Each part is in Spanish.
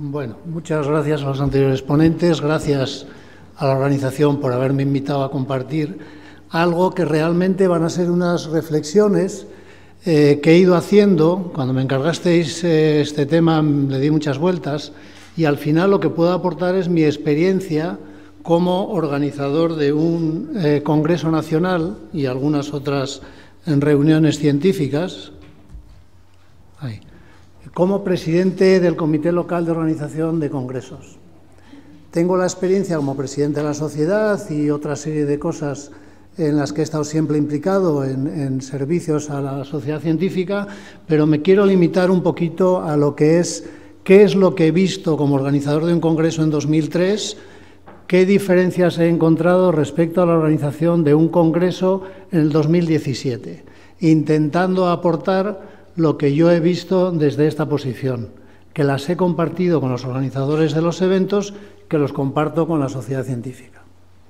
Bueno, muchas gracias a los anteriores ponentes, gracias a la organización por haberme invitado a compartir algo que realmente van a ser unas reflexiones que he ido haciendo. Cuando me encargasteis este tema le di muchas vueltas y al final lo que puedo aportar es mi experiencia como organizador de un congreso nacional y algunas otras reuniones científicas. Como presidente del Comité Local de Organización de Congresos. Tengo la experiencia como presidente de la sociedad y otra serie de cosas en las que he estado siempre implicado en servicios a la sociedad científica, pero me quiero limitar un poquito a lo que es qué es lo que he visto como organizador de un congreso en 2003, qué diferencias he encontrado respecto a la organización de un congreso en el 2017, intentando aportar lo que yo he visto desde esta posición, que las he compartido con los organizadores de los eventos, que los comparto con la sociedad científica.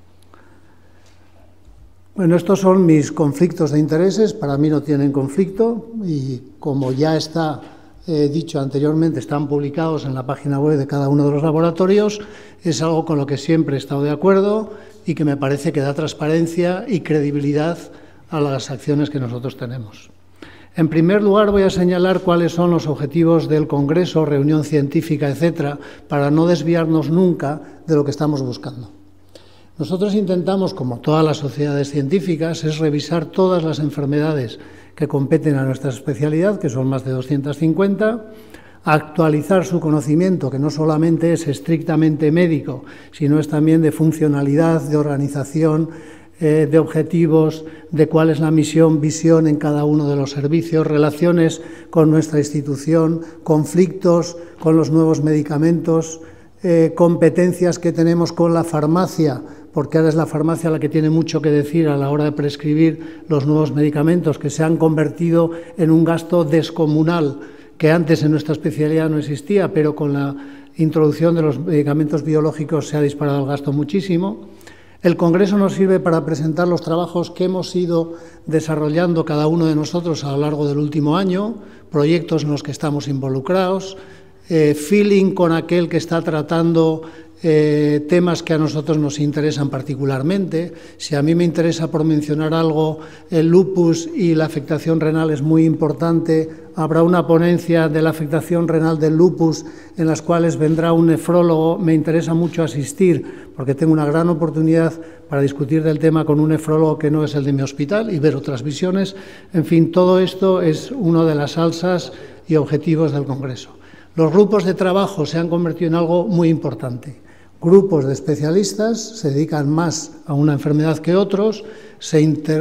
Bueno, estos son mis conflictos de intereses, para mí no tienen conflicto y como ya está dicho anteriormente, están publicados en la página web de cada uno de los laboratorios, es algo con lo que siempre he estado de acuerdo y que me parece que da transparencia y credibilidad a las acciones que nosotros tenemos. En primer lugar, voy a señalar cuáles son los objetivos del Congreso, reunión científica, etcétera, para no desviarnos nunca de lo que estamos buscando. Nosotros intentamos, como todas las sociedades científicas, es revisar todas las enfermedades que competen a nuestra especialidad, que son más de 250, actualizar su conocimiento, que no solamente es estrictamente médico, sino es también de funcionalidad, de organización, de objetivos, de cuál es la misión, visión en cada uno de los servicios, relaciones con nuestra institución, conflictos con los nuevos medicamentos, competencias que tenemos con la farmacia, porque ahora es la farmacia la que tiene mucho que decir a la hora de prescribir los nuevos medicamentos que se han convertido en un gasto descomunal, que antes en nuestra especialidad no existía, pero con la introducción de los medicamentos biológicos se ha disparado el gasto muchísimo. El Congreso nos sirve para presentar los trabajos que hemos ido desarrollando cada uno de nosotros a lo largo del último año, proyectos en los que estamos involucrados, feeling con aquel que está tratando temas que a nosotros nos interesan particularmente. Si a mí me interesa, por mencionar algo, el lupus y la afectación renal es muy importante, habrá una ponencia de la afectación renal del lupus en las cuales vendrá un nefrólogo. Me interesa mucho asistir porque tengo una gran oportunidad para discutir del tema con un nefrólogo que no es el de mi hospital y ver otras visiones. En fin, todo esto es una de las salsas y objetivos del Congreso. Los grupos de trabajo se han convertido en algo muy importante. Grupos de especialistas se dedican más a una enfermedad que otros, se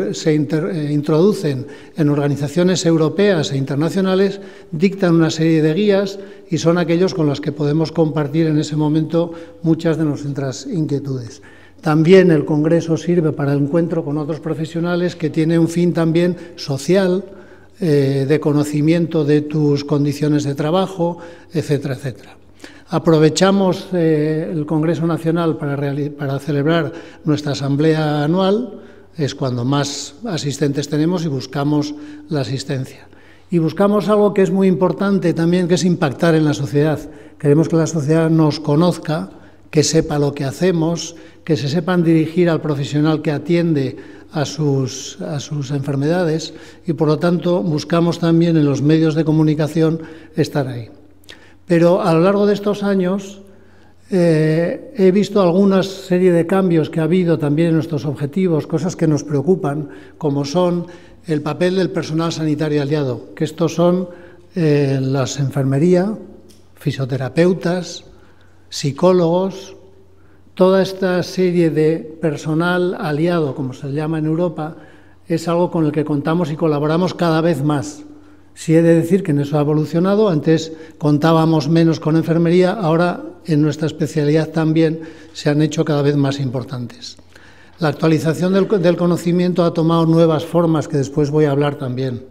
introducen en organizaciones europeas e internacionales, dictan una serie de guías y son aquellos con los que podemos compartir en ese momento muchas de nuestras inquietudes. También el Congreso sirve para el encuentro con otros profesionales que tiene un fin también social, de conocimiento de tus condiciones de trabajo, etcétera, etcétera. Aprovechamos el Congreso Nacional para celebrar nuestra asamblea anual, es cuando más asistentes tenemos y buscamos la asistencia. Y buscamos algo que es muy importante también, que es impactar en la sociedad. Queremos que la sociedad nos conozca, que sepa lo que hacemos, que se sepan dirigir al profesional que atiende a sus enfermedades y, por lo tanto, buscamos también en los medios de comunicación estar ahí. Pero a lo largo de estos años he visto alguna serie de cambios que ha habido también en nuestros objetivos, cosas que nos preocupan, como son el papel del personal sanitario aliado, que estos son las enfermería, fisioterapeutas, psicólogos, toda esta serie de personal aliado, como se llama en Europa, es algo con el que contamos y colaboramos cada vez más. Sí he de decir que en eso ha evolucionado, antes contábamos menos con enfermería, ahora en nuestra especialidad también se han hecho cada vez más importantes. La actualización del conocimiento ha tomado nuevas formas que después voy a hablar también.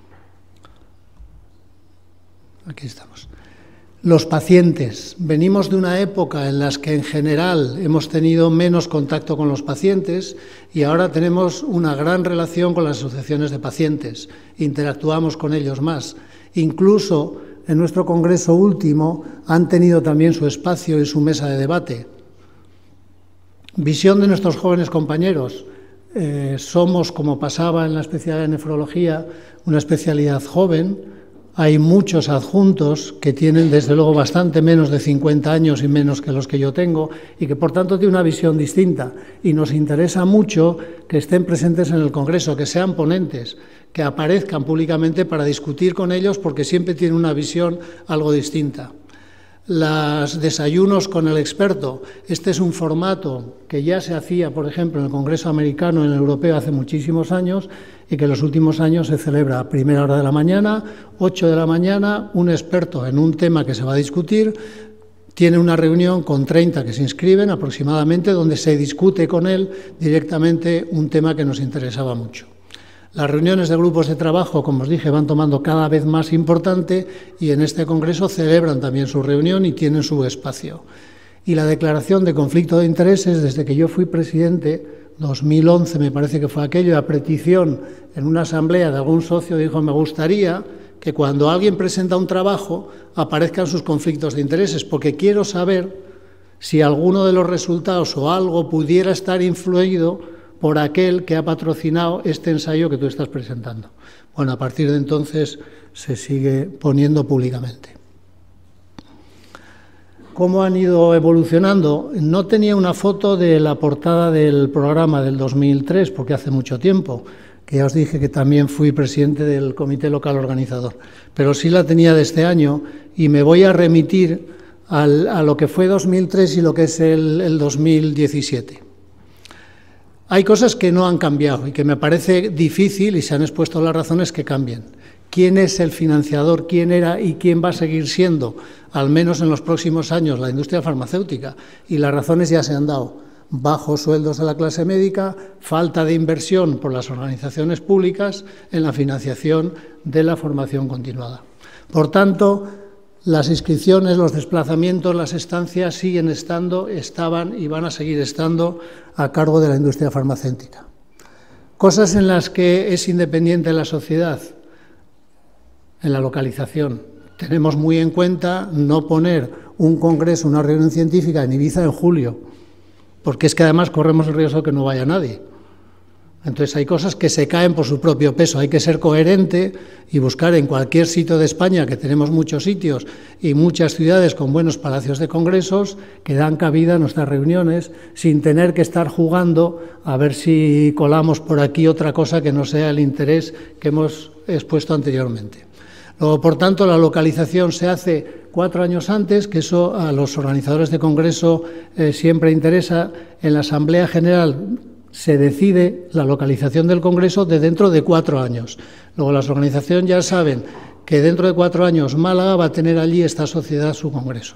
Aquí estamos. Los pacientes. Venimos de una época en la que en general hemos tenido menos contacto con los pacientes y ahora tenemos una gran relación con las asociaciones de pacientes. Interactuamos con ellos más. Incluso en nuestro congreso último han tenido también su espacio y su mesa de debate. Visión de nuestros jóvenes compañeros. Somos, como pasaba en la especialidad de nefrología, una especialidad joven. Hay muchos adjuntos que tienen, desde luego, bastante menos de 50 años y menos que los que yo tengo, y que, por tanto, tienen una visión distinta. Y nos interesa mucho que estén presentes en el Congreso, que sean ponentes, que aparezcan públicamente para discutir con ellos, porque siempre tienen una visión algo distinta. Los desayunos con el experto. Este es un formato que ya se hacía, por ejemplo, en el Congreso americano, en el europeo, hace muchísimos años, y que en los últimos años se celebra a primera hora de la mañana, 8 de la mañana, un experto en un tema que se va a discutir, tiene una reunión con 30 que se inscriben aproximadamente, donde se discute con él directamente un tema que nos interesaba mucho. Las reuniones de grupos de trabajo, como os dije, van tomando cada vez más importante, y en este congreso celebran también su reunión y tienen su espacio. Y la declaración de conflicto de intereses, desde que yo fui presidente, 2011 me parece que fue aquello, a petición en una asamblea de algún socio, dijo: me gustaría que cuando alguien presenta un trabajo aparezcan sus conflictos de intereses, porque quiero saber si alguno de los resultados o algo pudiera estar influido por aquel que ha patrocinado este ensayo que tú estás presentando. Bueno, a partir de entonces se sigue poniendo públicamente. ¿Cómo han ido evolucionando? No tenía una foto de la portada del programa del 2003, porque hace mucho tiempo, que ya os dije que también fui presidente del comité local organizador, pero sí la tenía de este año, y me voy a remitir a lo que fue 2003 y lo que es el 2017. Hay cosas que no han cambiado y que me parece difícil, y se han expuesto las razones, que cambien. ¿Quién es el financiador? ¿Quién era y quién va a seguir siendo, al menos en los próximos años, la industria farmacéutica? Y las razones ya se han dado. Bajos sueldos de la clase médica, falta de inversión por las organizaciones públicas en la financiación de la formación continuada. Por tanto, las inscripciones, los desplazamientos, las estancias siguen estando, estaban y van a seguir estando a cargo de la industria farmacéutica. Cosas en las que es independiente la sociedad, en la localización. Tenemos muy en cuenta no poner un congreso, una reunión científica en Ibiza en julio, porque es que además corremos el riesgo de que no vaya nadie. Entonces hay cosas que se caen por su propio peso. Hay que ser coherente y buscar en cualquier sitio de España, que tenemos muchos sitios y muchas ciudades con buenos palacios de congresos que dan cabida a nuestras reuniones, sin tener que estar jugando a ver si colamos por aquí otra cosa que no sea el interés que hemos expuesto anteriormente. Luego, por tanto, la localización se hace 4 años antes, que eso a los organizadores de congreso siempre interesa. En la Asamblea General se decide la localización del congreso de dentro de 4 años. Luego las organizaciones ya saben que dentro de 4 años Málaga va a tener allí esta sociedad su congreso.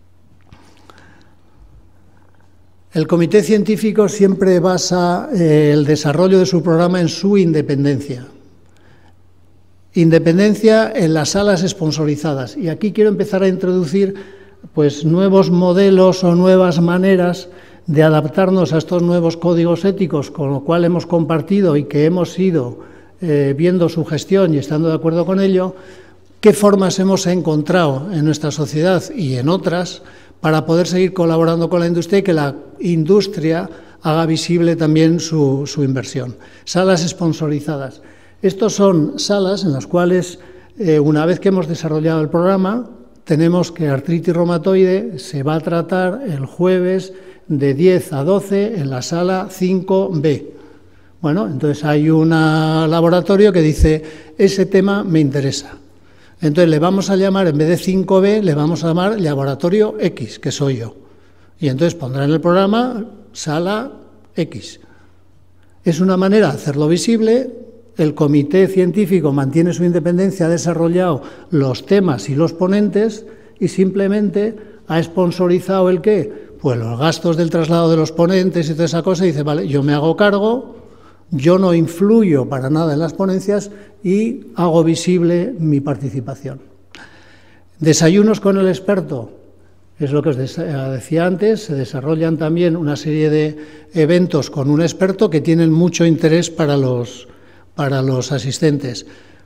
El comité científico siempre basa el desarrollo de su programa en su independencia. Independencia en las salas sponsorizadas. Y aquí quiero empezar a introducir pues nuevos modelos o nuevas maneras de adaptarnos a estos nuevos códigos éticos, con lo cual hemos compartido y que hemos ido viendo su gestión y estando de acuerdo con ello, qué formas hemos encontrado en nuestra sociedad y en otras para poder seguir colaborando con la industria y que la industria haga visible también su inversión. Salas sponsorizadas. Estos son salas en las cuales, una vez que hemos desarrollado el programa, tenemos que artritis reumatoide se va a tratar el jueves de 10 a 12 en la sala 5B. Bueno, entonces hay un laboratorio que dice, ese tema me interesa. Entonces le vamos a llamar, en vez de 5B, le vamos a llamar laboratorio X, que soy yo. Y entonces pondrá en el programa sala X. Es una manera de hacerlo visible. El comité científico mantiene su independencia, ha desarrollado los temas y los ponentes y simplemente ha sponsorizado el qué. Pues los gastos del traslado de los ponentes y toda esa cosa, y dice, vale, yo me hago cargo, yo no influyo para nada en las ponencias y hago visible mi participación. Desayunos con el experto, es lo que os decía antes, se desarrollan también una serie de eventos con un experto que tienen mucho interés para los asistentes.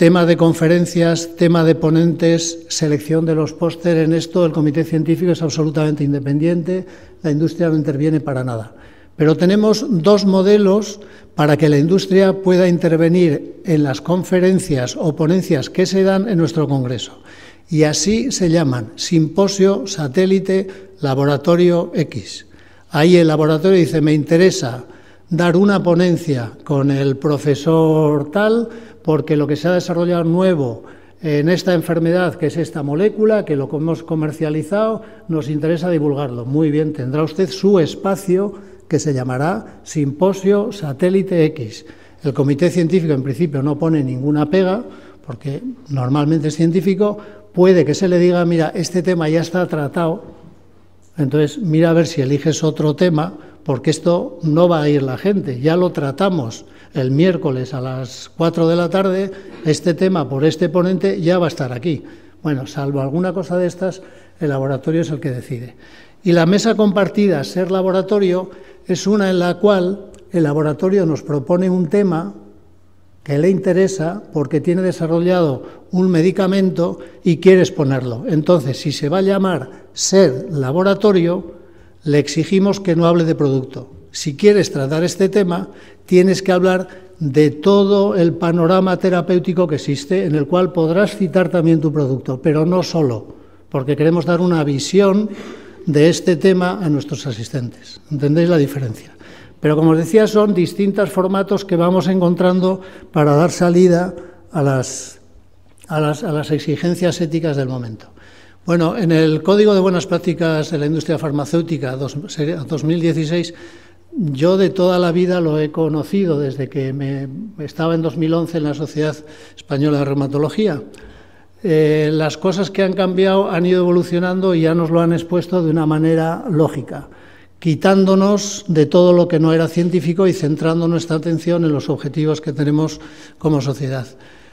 tema de conferencias, tema de ponentes, selección de los póster. En esto el comité científico es absolutamente independiente, la industria no interviene para nada. Pero tenemos dos modelos para que la industria pueda intervenir en las conferencias o ponencias que se dan en nuestro congreso. Y así se llaman: simposio, satélite, laboratorio X. Ahí el laboratorio dice: me interesa dar una ponencia con el profesor tal, porque lo que se ha desarrollado nuevo en esta enfermedad, que es esta molécula, que lo hemos comercializado, nos interesa divulgarlo. Muy bien, tendrá usted su espacio que se llamará simposio satélite X. El comité científico en principio no pone ninguna pega, porque normalmente es científico. Puede que se le diga: mira, este tema ya está tratado, entonces mira a ver si eliges otro tema, porque esto no va a ir la gente, ya lo tratamos el miércoles a las 4 de la tarde, este tema por este ponente ya va a estar aquí. Bueno, salvo alguna cosa de estas, el laboratorio es el que decide. Y la mesa compartida, ser laboratorio, es una en la cual el laboratorio nos propone un tema que le interesa porque tiene desarrollado un medicamento y quiere exponerlo. Entonces, si se va a llamar ser laboratorio, le exigimos que no hable de producto. Si quieres tratar este tema, tienes que hablar de todo el panorama terapéutico que existe, en el cual podrás citar también tu producto, pero no solo, porque queremos dar una visión de este tema a nuestros asistentes. ¿Entendéis la diferencia? Pero, como os decía, son distintos formatos que vamos encontrando para dar salida a las exigencias éticas del momento. Bueno, en el Código de Buenas Prácticas de la Industria Farmacéutica 2016, yo de toda la vida lo he conocido desde que estaba en 2011 en la Sociedad Española de Reumatología. Las cosas que han cambiado han ido evolucionando y ya nos lo han expuesto de una manera lógica, quitándonos de todo lo que no era científico y centrando nuestra atención en los objetivos que tenemos como sociedad.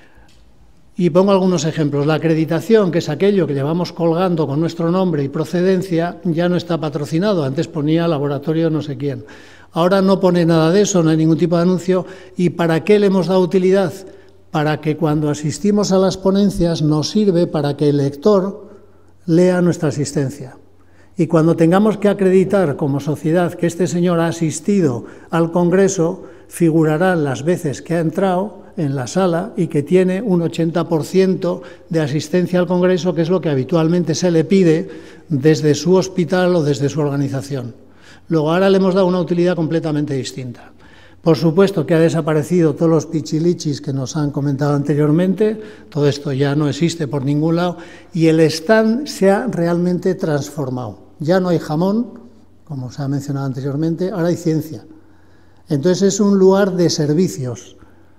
Y pongo algunos ejemplos. La acreditación, que es aquello que llevamos colgando con nuestro nombre y procedencia, ya no está patrocinado. Antes ponía laboratorio no sé quién. Ahora no pone nada de eso, no hay ningún tipo de anuncio. ¿Y para qué le hemos dado utilidad? Para que cuando asistimos a las ponencias nos sirve para que el lector lea nuestra asistencia. Y cuando tengamos que acreditar como sociedad que este señor ha asistido al congreso, figurarán las veces que ha entrado en la sala y que tiene un 80% de asistencia al congreso, que es lo que habitualmente se le pide desde su hospital o desde su organización. Luego, ahora le hemos dado una utilidad completamente distinta. Por supuesto que ha desaparecido todos los pichilichis que nos han comentado anteriormente, todo esto ya no existe por ningún lado, y el stand se ha realmente transformado. Ya no hay jamón, como se ha mencionado anteriormente, ahora hay ciencia. Entonces es un lugar de servicios.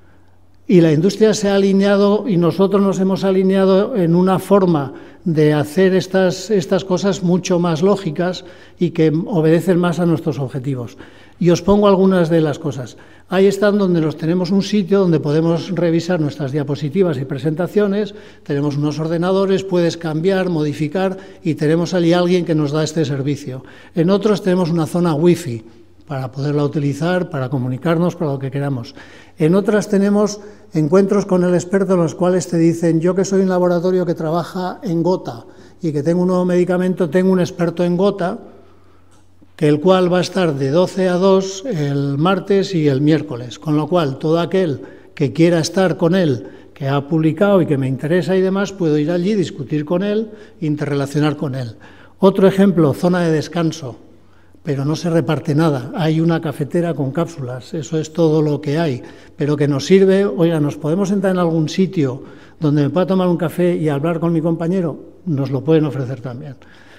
Y la industria se ha alineado y nosotros nos hemos alineado en una forma de hacer estas cosas mucho más lógicas y que obedecen más a nuestros objetivos. Y os pongo algunas de las cosas. Ahí están donde nos tenemos un sitio donde podemos revisar nuestras diapositivas y presentaciones, tenemos unos ordenadores, puedes cambiar, modificar y tenemos allí alguien que nos da este servicio. En otros tenemos una zona wifi para poderla utilizar, para comunicarnos, para lo que queramos. En otras tenemos encuentros con el experto en los cuales te dicen: yo que soy un laboratorio que trabaja en gota y que tengo un nuevo medicamento, tengo un experto en gota, que el cual va a estar de 12 a 2 el martes y el miércoles, con lo cual todo aquel que quiera estar con él, que ha publicado y que me interesa y demás, puedo ir allí, discutir con él, interrelacionar con él. Otro ejemplo, zona de descanso, pero no se reparte nada. Hay una cafetera con cápsulas, eso es todo lo que hay, pero que nos sirve. Oiga, ¿nos podemos sentar en algún sitio donde me pueda tomar un café y hablar con mi compañero? Nos lo pueden ofrecer también.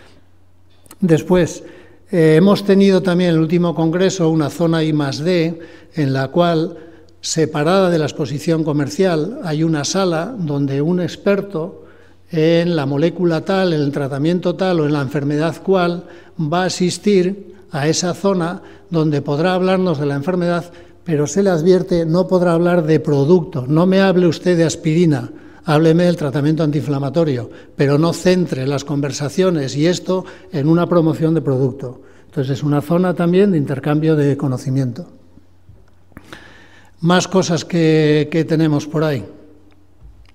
Después, hemos tenido también en el último congreso una zona I+D, en la cual, separada de la exposición comercial, hay una sala donde un experto en la molécula tal, en el tratamiento tal o en la enfermedad cual va a asistir a esa zona donde podrá hablarnos de la enfermedad, pero se le advierte: no podrá hablar de producto, no me hable usted de aspirina, hábleme del tratamiento antiinflamatorio, pero no centre las conversaciones y esto en una promoción de producto. Entonces es una zona también de intercambio de conocimiento. Más cosas que tenemos por ahí.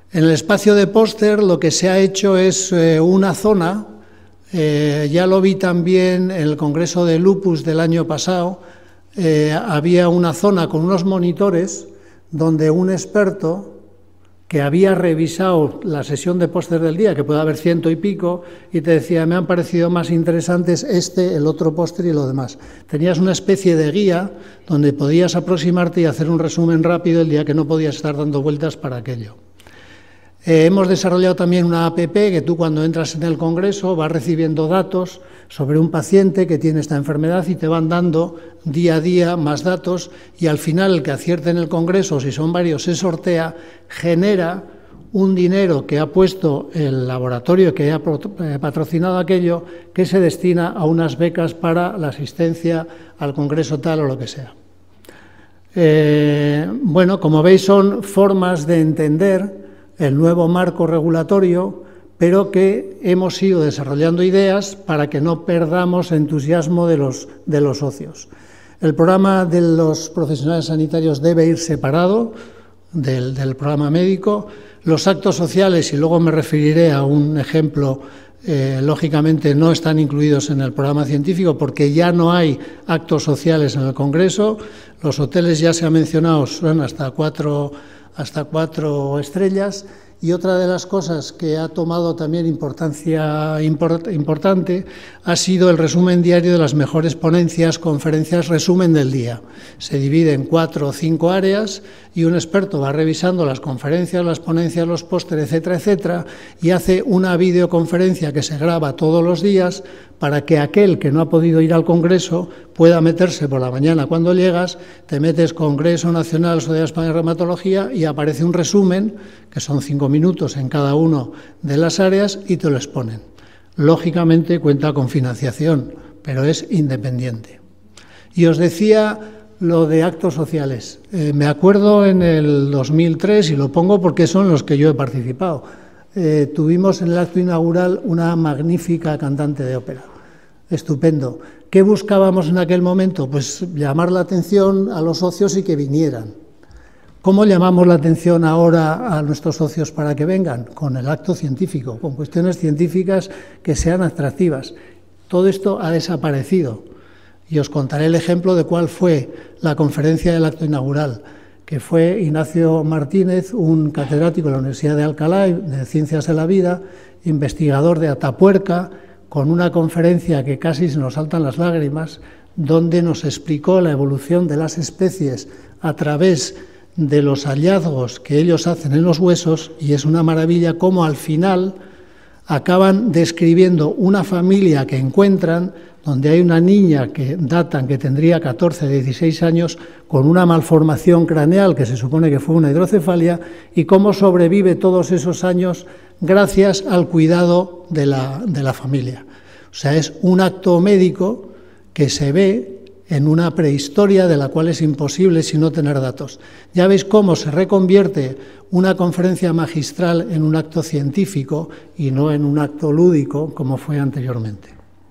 En el espacio de póster lo que se ha hecho es una zona, ya lo vi también en el Congreso de Lupus del año pasado, había una zona con unos monitores donde un experto que había revisado la sesión de póster del día, que puede haber 100 y pico, y te decía, me han parecido más interesantes el otro póster y lo demás. Tenías una especie de guía donde podías aproximarte y hacer un resumen rápido el día que no podías estar dando vueltas para aquello. Hemos desarrollado también una app que tú cuando entras en el congreso vas recibiendo datos sobre un paciente que tiene esta enfermedad y te van dando día a día más datos y al final el que acierte en el congreso, si son varios, se sortea, genera un dinero que ha puesto el laboratorio que ha patrocinado aquello que se destina a unas becas para la asistencia al congreso tal o lo que sea. Bueno, como veis son formas de entender el nuevo marco regulatorio, pero que hemos ido desarrollando ideas para que no perdamos entusiasmo de los socios. El programa de los profesionales sanitarios debe ir separado del programa médico. Los actos sociales, y luego me referiré a un ejemplo, lógicamente no están incluidos en el programa científico porque ya no hay actos sociales en el Congreso. Los hoteles, ya se ha mencionado, son hasta cuatro estrellas, y otra de las cosas que ha tomado también importancia importante ha sido el resumen diario de las mejores ponencias, conferencias, resumen del día. Se divide en 4 o 5 áreas y un experto va revisando las conferencias, las ponencias, los pósteres, etcétera, etcétera, y hace una videoconferencia que se graba todos los días para que aquel que no ha podido ir al congreso pueda meterse por la mañana cuando llegas, te metes Congreso Nacional Sociedad Española de Reumatología y aparece un resumen, que son 5 minutos en cada una de las áreas, y te lo exponen. Lógicamente cuenta con financiación, pero es independiente. Y os decía lo de actos sociales. Me acuerdo en el 2003, y lo pongo porque son los que yo he participado, tuvimos en el acto inaugural una magnífica cantante de ópera. Estupendo. ¿Qué buscábamos en aquel momento? Pues llamar la atención a los socios y que vinieran. ¿Cómo llamamos la atención ahora a nuestros socios para que vengan? Con el acto científico, con cuestiones científicas que sean atractivas. Todo esto ha desaparecido. Y os contaré el ejemplo de cuál fue la conferencia del acto inaugural, que fue Ignacio Martínez, un catedrático de la Universidad de Alcalá de Ciencias de la Vida, investigador de Atapuerca, con una conferencia que casi se nos saltan las lágrimas, donde nos explicó la evolución de las especies a través de los hallazgos que ellos hacen en los huesos, y es una maravilla cómo al final acaban describiendo una familia que encuentran donde hay una niña que datan que tendría 14, 16 años con una malformación craneal que se supone que fue una hidrocefalia, y cómo sobrevive todos esos años gracias al cuidado de la familia. O sea, es un acto médico que se ve en una prehistoria de la cual es imposible si no tener datos. Ya veis cómo se reconvierte una conferencia magistral en un acto científico y no en un acto lúdico como fue anteriormente.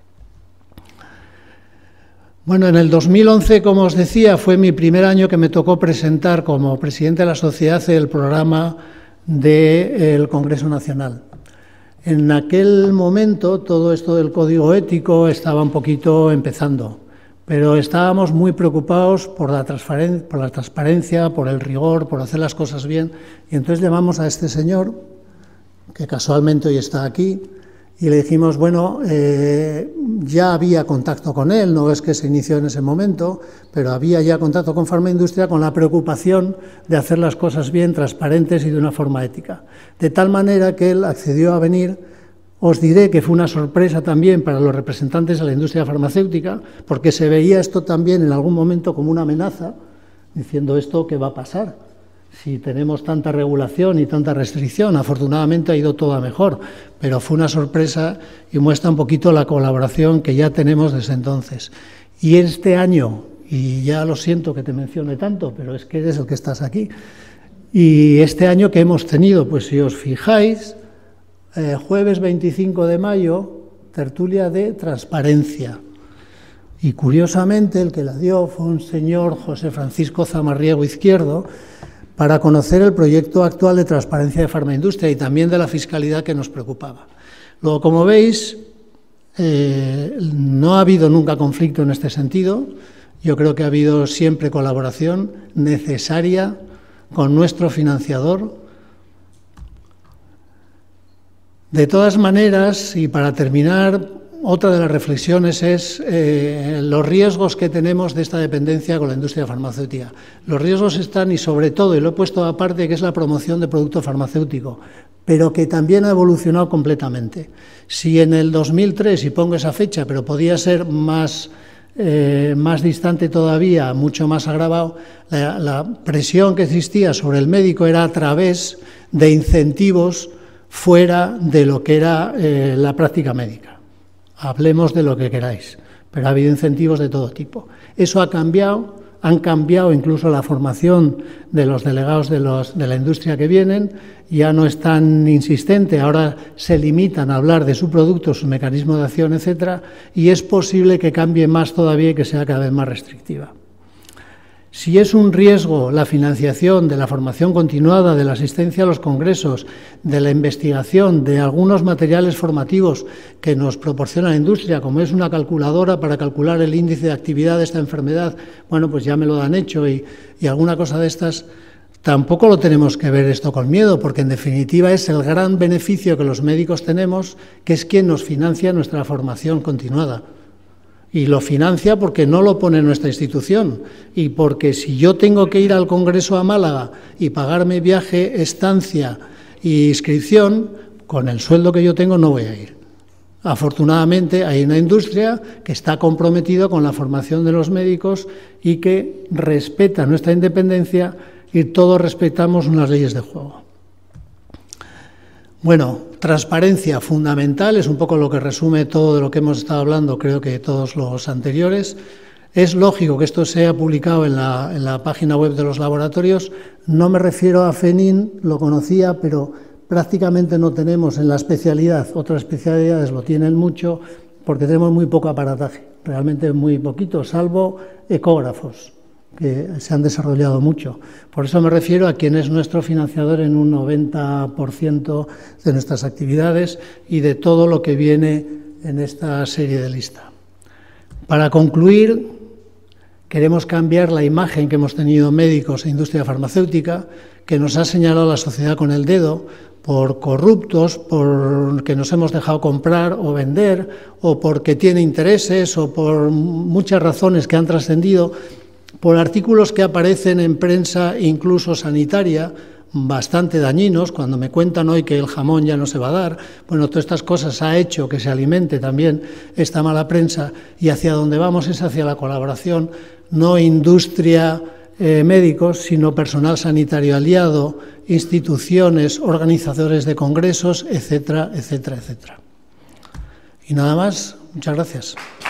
Bueno, en el 2011, como os decía, fue mi primer año que me tocó presentar como presidente de la sociedad el programa del Congreso Nacional. En aquel momento todo esto del código ético estaba un poquito empezando, pero estábamos muy preocupados por la transparencia, por el rigor, por hacer las cosas bien, y entonces llamamos a este señor, que casualmente hoy está aquí, y le dijimos, bueno, ya había contacto con él, no es que se inició en ese momento, pero había ya contacto con Farmaindustria con la preocupación de hacer las cosas bien, transparentes y de una forma ética. De tal manera que él accedió a venir. Os diré que fue una sorpresa también para los representantes de la industria farmacéutica, porque se veía esto también en algún momento como una amenaza, diciendo esto, ¿qué va a pasar? Si tenemos tanta regulación y tanta restricción, afortunadamente ha ido todo a mejor, pero fue una sorpresa y muestra un poquito la colaboración que ya tenemos desde entonces. Y este año, y ya lo siento que te mencione tanto, pero es que eres el que estás aquí, y este año que hemos tenido, pues si os fijáis, jueves 25 de mayo, tertulia de transparencia. Y curiosamente el que la dio fue un señor José Francisco Zamarriego Izquierdo, para conocer el proyecto actual de transparencia de farmaindustria y también de la fiscalidad que nos preocupaba. Luego, como veis, no ha habido nunca conflicto en este sentido. Yo creo que ha habido siempre colaboración necesaria con nuestro financiador. De todas maneras, y para terminar, otra de las reflexiones es los riesgos que tenemos de esta dependencia con la industria farmacéutica. Los riesgos están, y sobre todo, y lo he puesto aparte, que es la promoción de producto farmacéutico, pero que también ha evolucionado completamente. Si en el 2003, y pongo esa fecha, pero podía ser más distante todavía, mucho más agravado, la presión que existía sobre el médico era a través de incentivos fuera de lo que era la práctica médica. Hablemos de lo que queráis, pero ha habido incentivos de todo tipo. Eso ha cambiado, han cambiado incluso la formación de los delegados de la industria que vienen, ya no es tan insistente, ahora se limitan a hablar de su producto, su mecanismo de acción, etcétera, y es posible que cambie más todavía y que sea cada vez más restrictiva. Si es un riesgo la financiación de la formación continuada, de la asistencia a los congresos, de la investigación, de algunos materiales formativos que nos proporciona la industria, como es una calculadora para calcular el índice de actividad de esta enfermedad, bueno, pues ya me lo han hecho y alguna cosa de estas, tampoco lo tenemos que ver esto con miedo, porque en definitiva es el gran beneficio que los médicos tenemos, que es quien nos financia nuestra formación continuada. Y lo financia porque no lo pone nuestra institución y porque si yo tengo que ir al Congreso a Málaga y pagarme viaje, estancia e inscripción, con el sueldo que yo tengo no voy a ir. Afortunadamente hay una industria que está comprometida con la formación de los médicos y que respeta nuestra independencia y todos respetamos unas leyes de juego. Bueno, transparencia fundamental, es un poco lo que resume todo de lo que hemos estado hablando, creo que todos los anteriores. Es lógico que esto sea publicado en la página web de los laboratorios. No me refiero a FENIN, lo conocía, pero prácticamente no tenemos en la especialidad. Otras especialidades lo tienen mucho porque tenemos muy poco aparataje, realmente muy poquito, salvo ecógrafos, que se han desarrollado mucho. Por eso me refiero a quien es nuestro financiador en un 90% de nuestras actividades y de todo lo que viene en esta serie de lista. Para concluir, queremos cambiar la imagen que hemos tenido médicos e industria farmacéutica, que nos ha señalado la sociedad con el dedo, por corruptos, porque nos hemos dejado comprar o vender, o porque tiene intereses, o por muchas razones que han trascendido, por artículos que aparecen en prensa, incluso sanitaria, bastante dañinos, cuando me cuentan hoy que el jamón ya no se va a dar. Bueno, todas estas cosas ha hecho que se alimente también esta mala prensa y hacia donde vamos es hacia la colaboración, no industria, médicos, sino personal sanitario aliado, instituciones, organizadores de congresos, etcétera, etcétera, etcétera. Y nada más, muchas gracias.